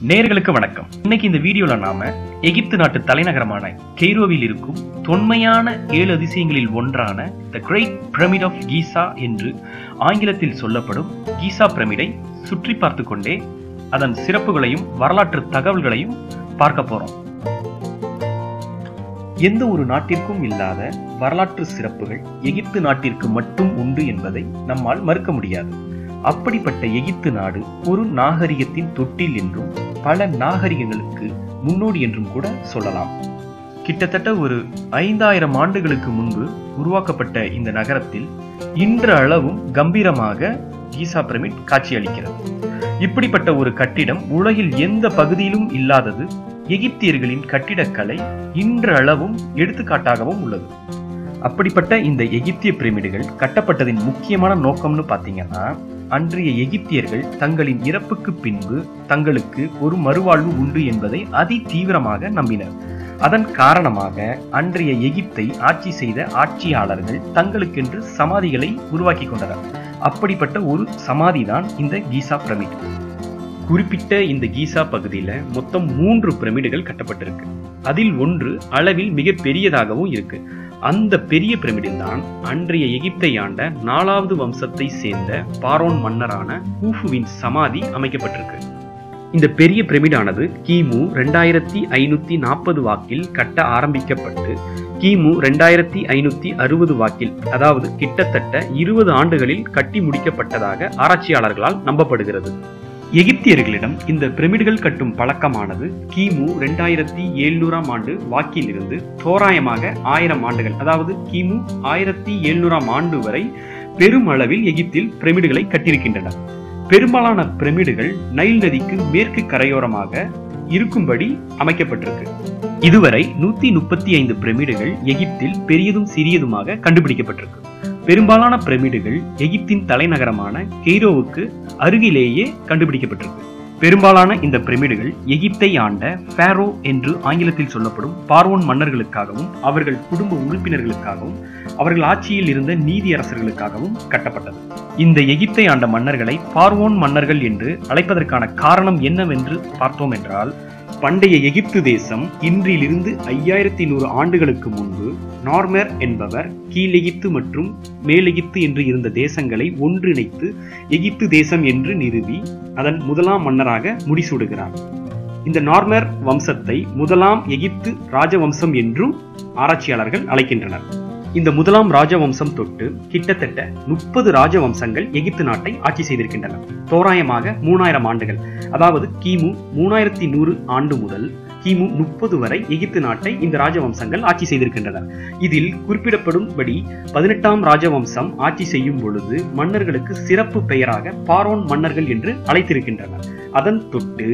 நேயர்களுக்கு வணக்கம். இன்னைக்கு இந்த வீடியோல நாம எகிப்து நாட்டு தலைநகரமான கெய்ரோவில் இருக்கும் தொன்மையான 7 அதிசயங்களில் ஒன்றான the great pyramid of Giza என்று ஆங்கிலத்தில் சொல்லப்படும் கீசா பிரமிடை சுற்றி பார்த்து கொண்டே அதன் சிறப்புகளையும் வரலாற்று தகவல்களையும் பார்க்க போறோம். எந்த ஒரு நாட்டிற்கும் இல்லாத வரலாற்று சிறப்புகள் எகிப்து நாட்டிற்கு மட்டும் உண்டு என்பதை நம்மால் மறுக்க முடியாது. அப்படிப்பட்ட எகிப்து நாடு ஒரு நாகரிகத்தின் தொட்டில் என்றும் பல நாகரிகங்களுக்கு முன்னோடி என்றும் கூட சொல்லலாம். கிட்டத்தட்ட ஒரு 5000 ஆண்டுகளுக்கு முன்பு உருவாக்கப்பட்ட இந்த நகரத்தில் இன்று அளவும் கம்பீரமாக கீசா பிரமிட் காட்சியளிக்கிறது. இப்படிப்பட்ட ஒரு கட்டிடம் உலகில் எந்த பகுதியிலும் இல்லாதது எகிப்தியர்களின் கட்டிடக்கலை இன்று அளவும் எடுத்துக்காட்டாகவும் உள்ளது. அப்படிப்பட்ட இந்த எகிப்திய பிரமிடுகள் கட்டப்பட்டதின் முக்கியமான நோக்கம்னு பார்த்தீங்கன்னா, அன்றைய எகிப்தியர்கள் தங்களின் இறப்புக்கு பின்பு தங்களுக்கு ஒரு மறுவாழ்வு உண்டு என்பதை அதி தீவிரமாக நம்பினர். அதன் காரணமாக அன்றைய எகிப்தை ஆட்சி செய்த ஆட்சியாளர்கள் தங்களுக்கென்று சமாதிகளை உருவாக்கி கொண்டனர். அப்படிப்பட்ட ஒரு சமாதி தான் இந்த கீசா பிரமிட். குறிப்பிட்ட இந்த கீசா பகுதியில மொத்தம் 3 பிரமிடுகள் கட்டப்பட்டிருக்கு. அதில் ஒன்று அளவில் மிக பெரியதாகவும் இருக்கு. அந்த பெரிய பிரமிடில் தான் அன்றைய எகிப்தை ஆண்ட 4வது வம்சத்தை சேர்ந்த பாரோன் மன்னரான கூஃபுவின் சமாதி அமைக்கப்பட்டிருக்கு. இந்த பெரிய பிரமிடானது கிமு 2540 வாக்கில் கட்ட ஆரம்பிக்கப்பட்டு கிமு 2560 வாக்கில், அதாவது கிட்டத்தட்ட 20 ஆண்டுகளில் கட்டி முடிக்கப்பட்டதாக ஆராய்ச்சியாளர்களால் நம்பப்படுகிறது. எகிப்தியர்களிடம் இந்த பிரமிடுகள் கட்டும் பழக்கமானது கிமு 2700 ஆண்டு வாக்கில் இருந்து தோராயமாக 1000 ஆண்டுகள், அதாவது கிமு 1700 ஆண்டு வரை பெரும் அளவில் எகிப்தில் பிரமிடுகளை கட்டியிருக்கின்றன. பெரும்பாலான பிரமிடுகள் நைல் நதிக்கு மேற்கு கரையோரமாக இருக்கும்படி அமைக்கப்பட்டிருக்கு. இதுவரை 135 பிரமிடுகள் எகிப்தில் பெரியதும் சிறியதுமாக கண்டுபிடிக்கப்பட்டிருக்கு. பெரும்பாலான பிரமிடுகள் எகிப்தின் தலைநகரமான கெய்ரோவுக்கு அருகிலேயே கண்டுபிடிக்கப்பட்டிருக்கு. பெரும்பாலான இந்த பிரமிடுகள் எகிப்தை ஆண்ட பாரோ என்று ஆங்கிலத்தில் சொல்லப்படும் பார்வோன் மன்னர்களுக்காகவும் அவர்கள் குடும்ப உறுப்பினர்களுக்காகவும் அவர்கள் ஆட்சியில் இருந்த நீதியரசர்களுக்காகவும் கட்டப்பட்டது. இந்த எகிப்தை ஆண்ட மன்னர்களை பார்வோன் மன்னர்கள் என்று அழைப்பதற்கான காரணம் என்னவென்று பார்த்தோம் என்றால், பண்டைய எகிப்து தேசம் இன்றிலிருந்து 5100 ஆண்டுகளுக்கு முன்பு நார்மர் என்பவர் கீழ் எகிப்து மற்றும் மேலெகிப்து என்று இருந்த தேசங்களை ஒன்றிணைத்து எகிப்து தேசம் என்று நிறுவி அதன் முதலாம் மன்னராக முடிசூடுகிறார். இந்த நார்மர் வம்சத்தை முதலாம் எகிப்து ராஜவம்சம் என்றும் ஆராய்ச்சியாளர்கள் அழைக்கின்றனர். இந்த முதலாம் ராஜவம்சம் தொட்டு கிட்டத்தட்ட 30 ராஜவம்சங்கள் எகிப்து நாட்டை ஆட்சி செய்திருக்கின்றன. தோராயமாக 3000 ஆண்டுகள், அதாவது கிமு 3100 ஆண்டு முதல் கிமு 30 வரை எகிப்து நாட்டை இந்த ராஜவம்சங்கள் ஆட்சி செய்திருக்கின்றன. இதில் குறிப்பிடப்படும்படி 18ஆம் ராஜவம்சம் ஆட்சி செய்யும் பொழுது மன்னர்களுக்கு சிறப்பு பெயராக பாரோன் மன்னர்கள் என்று அழைத்திருக்கின்றனர். அதன் தொட்டு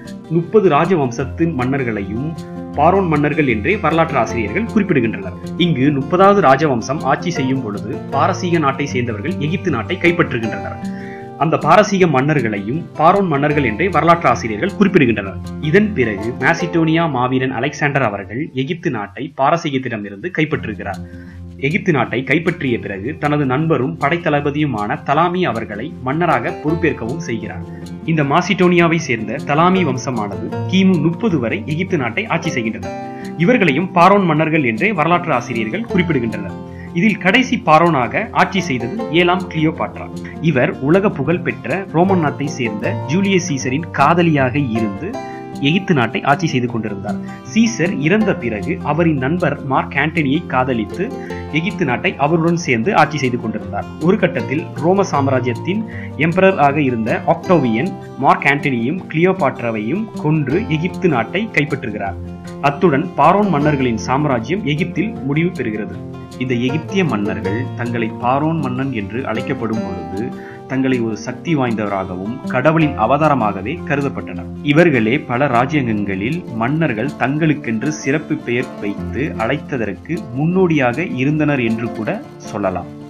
30 ராஜவம்சத்தின் மன்னர்களையும் பாரோன் மன்னர்கள் என்றே வரலாற்று ஆசிரியர்கள் குறிப்பிடுகின்றனர். இங்கு 30வது ராஜவம்சம் ஆட்சி செய்யும் பொழுது பாரசீக நாட்டை சேர்ந்தவர்கள் எகிப்து நாட்டை கைப்பற்றுகின்றனர். அந்த பாரசீக மன்னர்களையும் பாரோன் மன்னர்கள் என்றே வரலாற்று ஆசிரியர்கள் குறிப்பிடுகின்றனர். இதன் பிறகு மாசிடோனியா மாவீரன் அலெக்சாண்டர் அவர்கள் எகிப்து நாட்டை பாரசீகத்திடமிருந்து கைப்பற்றுகிறார். எகிப்து நாட்டை கைப்பற்றிய பிறகு தனது நண்பரும் படைத்தளபதியுமான தலாமி அவர்களை மன்னராக பொறுப்பேற்கவும் செய்கிறார். இந்த மாசிடோனியாவை சேர்ந்த தலாமி வம்சமானது கிமு 30 வரை எகிப்து நாட்டை ஆட்சி செய்கின்றனர். இவர்களையும் பாரோன் மன்னர்கள் என்றே வரலாற்று ஆசிரியர்கள் குறிப்பிடுகின்றனர். இதில் கடைசி பாரோனாக ஆட்சி செய்தது 7ஆம் கிளியோபாட்ரா. இவர் உலக புகழ் பெற்ற ரோமன் நாட்டை சேர்ந்த ஜூலியஸ் சீசரின் காதலியாக இருந்து எகிப்து நாட்டை ஆட்சி செய்து கொண்டிருந்தார். சீசர் இறந்த பிறகு அவரின் நண்பர் மார்க் ஆண்டனியை காதலித்து எகிப்து நாட்டை அவருடன் சேர்ந்து ஆட்சி செய்து கொண்டிருந்தார். ஒரு கட்டத்தில் ரோம சாம்ராஜ்யத்தின் எம்பரர் ஆக இருந்த ஆக்டோவியன் மார்க் ஆண்டனியையும் கிளியோபாட்ராவையும் கொன்று எகிப்து நாட்டை கைப்பற்றுகிறார். அத்துடன் பாரோன் மன்னர்களின் சாம்ராஜ்யம் எகிப்தில் முடிவு பெறுகிறது. இந்த எகிப்திய மன்னர்கள் தங்களை பாரோன் மன்னன் என்று அழைக்கப்படும் பொழுது தங்களை ஒரு சக்தி வாய்ந்தவராகவும் கடவுளின் அவதாரமாகவே கருதப்பட்டனர். இவர்களே பல ராஜ்யங்களில் மன்னர்கள் தங்களுக்கென்று சிறப்பு பெயர் வைத்து அழைத்ததற்கு முன்னோடியாக இருந்தனர் என்று கூட சொல்லலாம்.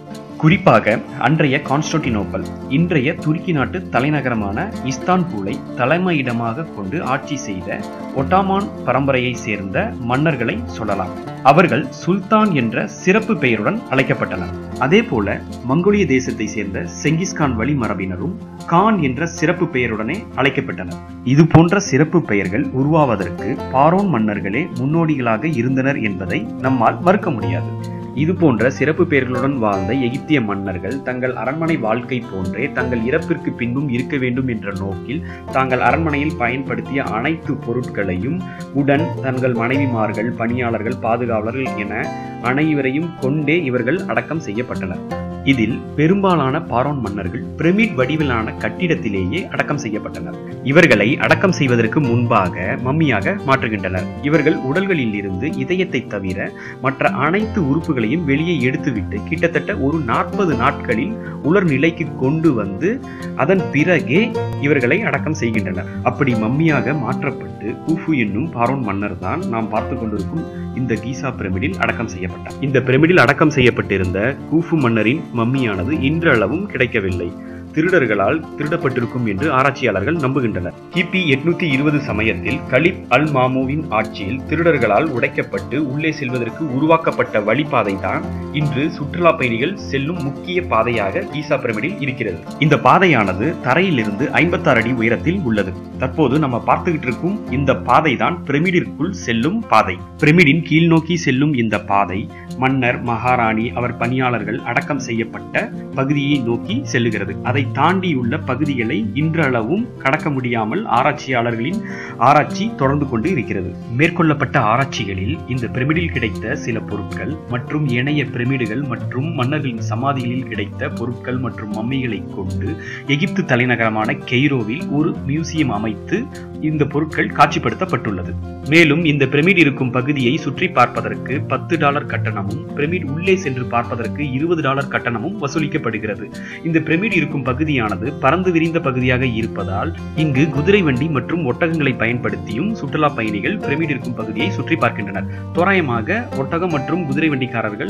குறிப்பாக அன்றைய கான்ஸ்டான்டினோப்பல், இன்றைய துருக்கி நாட்டு தலைநகரமான இஸ்தான்புலை தலைமையிடமாக கொண்டு ஆட்சி செய்த ஒட்டோமான் பரம்பரையை சேர்ந்த மன்னர்களை சொல்லலாம். அவர்கள் சுல்தான் என்ற சிறப்பு பெயருடன் அழைக்கப்பட்டனர். அதே போல மங்கோலிய தேசத்தை சேர்ந்த செங்கிஸ்கான் வழிமரபினரும் கான் என்ற சிறப்பு பெயருடனே அழைக்கப்பட்டனர். இது போன்ற சிறப்பு பெயர்கள் உருவாவதற்கு பாரோன் மன்னர்களே முன்னோடிகளாக இருந்தனர் என்பதை நம்மால் மறுக்க முடியாது. இது போன்ற சிறப்பு பெயர்களுடன் வாழ்ந்த எகிப்திய மன்னர்கள் தங்கள் அரண்மனை வாழ்க்கை போன்றே தங்கள் இறப்பிற்கு பின்பும் இருக்க வேண்டும் என்ற நோக்கில் தாங்கள் அரண்மனையில் பயன்படுத்திய அனைத்து பொருட்களையும் உடன் தங்கள் மனைவிமார்கள், பணியாளர்கள், பாதுகாவலர்கள் என அனைவரையும் கொண்டே இவர்கள் அடக்கம் செய்யப்பட்டனர். இதில் பெரும்பாலான பாரோன் மன்னர்கள் பிரமிட் வடிவிலான கட்டிடத்திலேயே அடக்கம் செய்யப்பட்டனர். இவர்களை அடக்கம் செய்வதற்கு முன்பாக மம்மியாக மாற்றுகின்றனர். இவர்கள் உடல்களில் இருந்து இதயத்தை தவிர மற்ற அனைத்து உறுப்புகளையும் வெளியே எடுத்துவிட்டு கிட்டத்தட்ட ஒரு 40 நாட்களில் உலர் நிலைக்கு கொண்டு வந்து அதன் பிறகே இவர்களை அடக்கம் செய்கின்றனர். அப்படி மம்மியாக மாற்றப்பட்டு கூஃபு என்னும் பாரோன் மன்னர் தான் நாம் பார்த்து கொண்டிருக்கும் இந்த கீசா பிரமிடில் அடக்கம் செய்யப்பட்டார். இந்த பிரமிடில் அடக்கம் செய்யப்பட்டிருந்த கூஃபு மன்னரின் மம்மியானது இன்றளவும் கிடைக்கவில்லை. திருடர்களால் திருடப்பட்டிருக்கும் என்று ஆராய்ச்சியாளர்கள் நம்புகின்றனர். கிபி 820 சமயத்தில் கலிப் அல் மாமூவின் ஆட்சியில் திருடர்களால் உடைக்கப்பட்டு உள்ளே செல்வதற்கு உருவாக்கப்பட்ட வழிபாதை தான் இன்று சுற்றுலா பயணிகள் செல்லும் முக்கிய பாதையாக கீசா பிரமிடில் இருக்கிறது. இந்த பாதையானது தரையிலிருந்து 56 அடி உயரத்தில் உள்ளது. தற்போது நம்ம பார்த்துக்கிட்டு இருக்கும் இந்த பாதை தான் பிரமிடிற்குள் செல்லும் பாதை. பிரமிடின் கீழ் நோக்கி செல்லும் இந்த பாதை மன்னர், மகாராணி, அவர் பணியாளர்கள் அடக்கம் செய்யப்பட்ட பகுதியை நோக்கி செல்லுகிறது. அதை தாண்டியுள்ள பகுதிகளை இன்றளவும் கடக்க முடியாமல் ஆராய்ச்சியாளர்களின் ஆராய்ச்சி தொடர்ந்து கொண்டு இருக்கிறது. மேற்கொள்ளப்பட்ட ஆராய்ச்சிகளில் இந்த பிரமிடில் கிடைத்த சில பொருட்கள் மற்றும் ஏனைய பிரமிடுகள் மற்றும் மன்னர்களின் சமாதிகளில் கிடைத்த பொருட்கள் மற்றும் மம்மிகளை கொண்டு எகிப்து தலைநகரமான கெய்ரோவில் ஒரு மியூசியம் அமைத்து இந்த பொருட்கள் காட்சிப்படுத்தப்பட்டுள்ளது. மேலும் இந்த பிரமிட் இருக்கும் பகுதியை சுற்றி பார்ப்பதற்கு $10 கட்டணமும், பிரமிட் உள்ளே சென்று பார்ப்பதற்கு $20 கட்டணமும் வசூலிக்கப்படுகிறது. இந்த பிரமிட் இருக்கும் பகுதியானது பறந்து விரிந்த பகுதியாக இருப்பதால் இங்கு குதிரை வண்டி மற்றும் ஒட்டகங்களை பயன்படுத்தியும் சுற்றுலா பயணிகள் பிரமிட் இருக்கும் பகுதியை சுற்றி பார்க்கின்றனர். தோராயமாக ஒட்டகம் மற்றும் குதிரை வண்டிக்காரர்கள்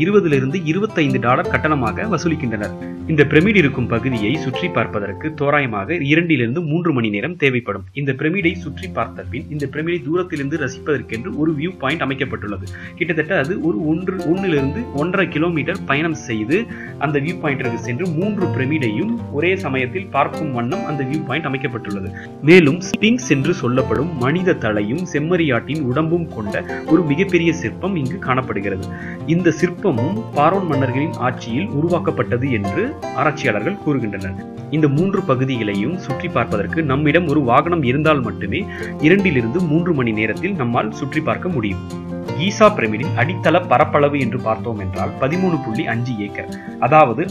$20 to $25 கட்டணமாக வசூலிக்கின்றனர். இந்த பிரமிட் இருக்கும் பகுதியை சுற்றி பார்ப்பதற்கு தோராயமாக 2 to 3 மணி நேரம் தேவைப்படும். இந்த பிரமிடை சுற்றி பார்த்த பின் இந்த பிரமிடை தூரத்திலிருந்து ரசிப்பதற்கென்று ஒரு வியூ பாயிண்ட் அமைக்கப்பட்டுள்ளது. கிட்டத்தட்ட அது ஒரு 1.5 கிலோமீட்டர் பயணம் செய்து அந்த வியூ பாயிண்டிற்கு சென்று 3 பிரமிடையும் ஒரே சமயத்தில் பார்க்கும் வண்ணம் அந்த வியூ பாயிண்ட் அமைக்கப்பட்டுள்ளது. மேலும் ஸ்பிங்ஸ் என்று சொல்லப்படும் மனித தலையும் செம்மறியாட்டின் உடம்பும் கொண்ட ஒரு மிகப்பெரிய சிற்பம் இங்கு காணப்படுகிறது. இந்த சிற்பமும் பாரோன் மன்னர்களின் ஆட்சியில் உருவாக்கப்பட்டது என்று ஆராய்ச்சியாளர்கள் கூறுகின்றனர். இந்த 3 பகுதிகளையும் சுற்றி பார்ப்பதற்கு நம்மிடம் ஒரு வாகனம் இருந்தால் மட்டுமே 2 to 3 மணி நேரத்தில் நம்மால் சுற்றி பார்க்க முடியும். கீசா பிரமிடின் அடித்தள பரப்பளவு என்று பார்த்தோம் என்றால் 13.5 ஏக்கர், அதாவது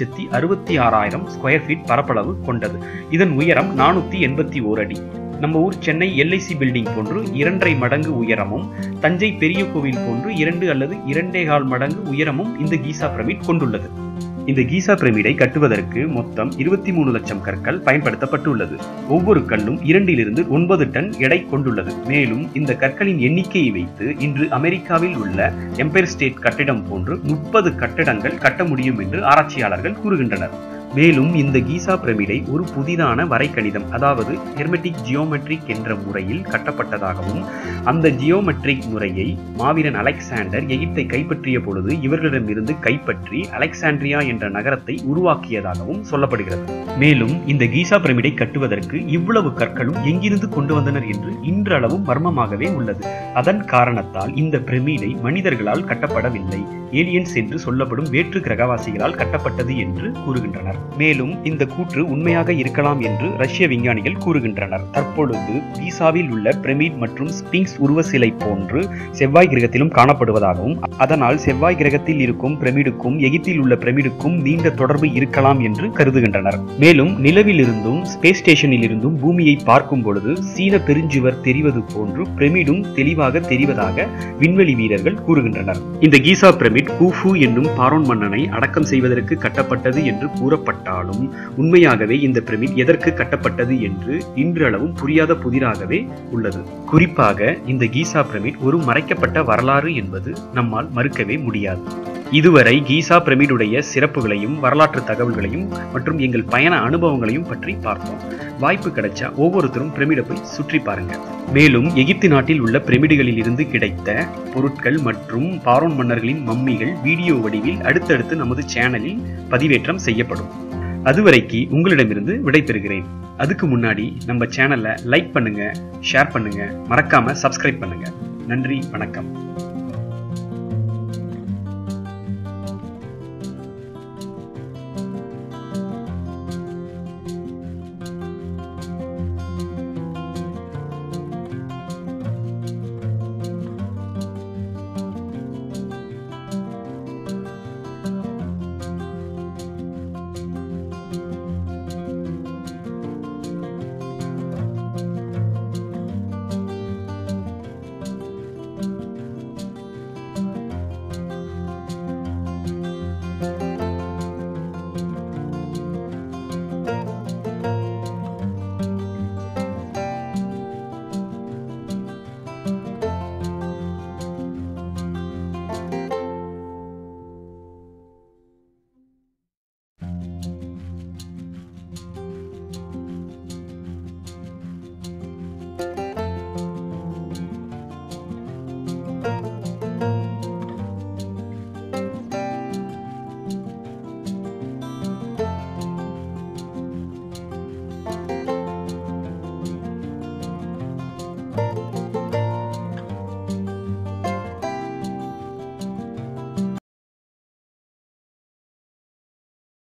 5,66,000 ஸ்கொயர் ஃபீட் பரப்பளவு கொண்டது. இதன் உயரம் 481 அடி. நம்ம ஊர் சென்னை LIC பில்டிங் போன்று 2.5 மடங்கு உயரமும், தஞ்சை பெரிய கோவில் போன்று 2 அல்லது 2.25 மடங்கு உயரமும் இந்த கீசா பிரமிட் கொண்டுள்ளது. இந்த கீசா பிரமிடை கட்டுவதற்கு மொத்தம் 23 லட்சம் கற்கள் பயன்படுத்தப்பட்டுள்ளது. ஒவ்வொரு கல்லும் 2 to 9 டன் எடை கொண்டுள்ளது. மேலும் இந்த கற்களின் எண்ணிக்கையை வைத்து இன்று அமெரிக்காவில் உள்ள எம்பயர் ஸ்டேட் கட்டிடம் போன்று 30 கட்டடங்கள் கட்ட முடியும் என்று ஆராய்ச்சியாளர்கள் கூறுகின்றனர். மேலும் இந்த கீசா பிரமிடை ஒரு புதிதான வரைகணிதம், அதாவது ஹெர்மெட்டிக் ஜியோமெட்ரிக் என்ற முறையில் கட்டப்பட்டதாகவும், அந்த ஜியோமெட்ரிக் முறையை மாவீரன் அலெக்சாண்டர் எகிப்தை கைப்பற்றிய பொழுது இவர்களிடமிருந்து கைப்பற்றி அலெக்சாண்ட்ரியா என்ற நகரத்தை உருவாக்கியதாகவும் சொல்லப்படுகிறது. மேலும் இந்த கீசா பிரமிடை கட்டுவதற்கு இவ்வளவு கற்களும் எங்கிருந்து கொண்டு வந்தனர் என்று இன்றளவும் மர்மமாகவே உள்ளது. அதன் காரணத்தால் இந்த பிரமிடை மனிதர்களால் கட்டப்படவில்லை, ஏலியன்ஸ் என்று சொல்லப்படும் வேற்று கிரகவாசிகளால் கட்டப்பட்டது என்று கூறுகின்றனர். மேலும் இந்த கூற்று உண்மையாக இருக்கலாம் என்று ரஷ்ய விஞ்ஞானிகள் கூறுகின்றனர். தற்பொழுது கீசாவில் உள்ள பிரமிட் மற்றும் ஸ்பிங்ஸ் உருவ சிலை போன்று செவ்வாய் கிரகத்திலும் காணப்படுவதாகவும், அதனால் செவ்வாய் கிரகத்தில் இருக்கும் பிரமிடுக்கும் எகிப்தில் உள்ள பிரமிடுக்கும் நீண்ட தொடர்பு இருக்கலாம் என்று கருதுகின்றனர். மேலும் நிலவில் இருந்தும் ஸ்பேஸ் ஸ்டேஷனில் இருந்தும் பூமியை பார்க்கும் பொழுது சீன பெருஞ்சுவர் தெரிவது போன்று பிரமிடும் தெளிவாக தெரிவதாக விண்வெளி வீரர்கள் கூறுகின்றனர். இந்த கீசா பிரமிட் கூஃபு என்னும் பாரோன் மன்னனை அடக்கம் செய்வதற்கு கட்டப்பட்டது என்று கூறப்பட்டாலும் உண்மையாகவே இந்த பிரமிட் எதற்கு கட்டப்பட்டது என்று இன்றளவும் புரியாத புதிராகவே உள்ளது. குறிப்பாக இந்த கீசா பிரமிட் ஒரு மறைக்கப்பட்ட வரலாறு என்பது நம்மால் மறுக்கவே முடியாது. இதுவரை கீசா பிரமிடுடைய சிறப்புகளையும் வரலாற்று தகவல்களையும் மற்றும் எங்கள் பயண அனுபவங்களையும் பற்றி பார்த்தோம். வாய்ப்பு கிடைச்சா ஒவ்வொருத்தரும் பிரமிடை போய் சுற்றி பாருங்க. மேலும் எகிப்து நாட்டில் உள்ள பிரமிடுகளில் இருந்து கிடைத்த பொருட்கள் மற்றும் பாரோன் மன்னர்களின் மம்மிகள் வீடியோ வடிவில் அடுத்தடுத்து நமது சேனலில் பதிவேற்றம் செய்யப்படும். அதுவரைக்கு உங்களிடமிருந்து விடைபெறுகிறேன். அதுக்கு முன்னாடி நம்ம சேனலை லைக் பண்ணுங்க, ஷேர் பண்ணுங்க, மறக்காம சப்ஸ்கிரைப் பண்ணுங்க. நன்றி, வணக்கம்.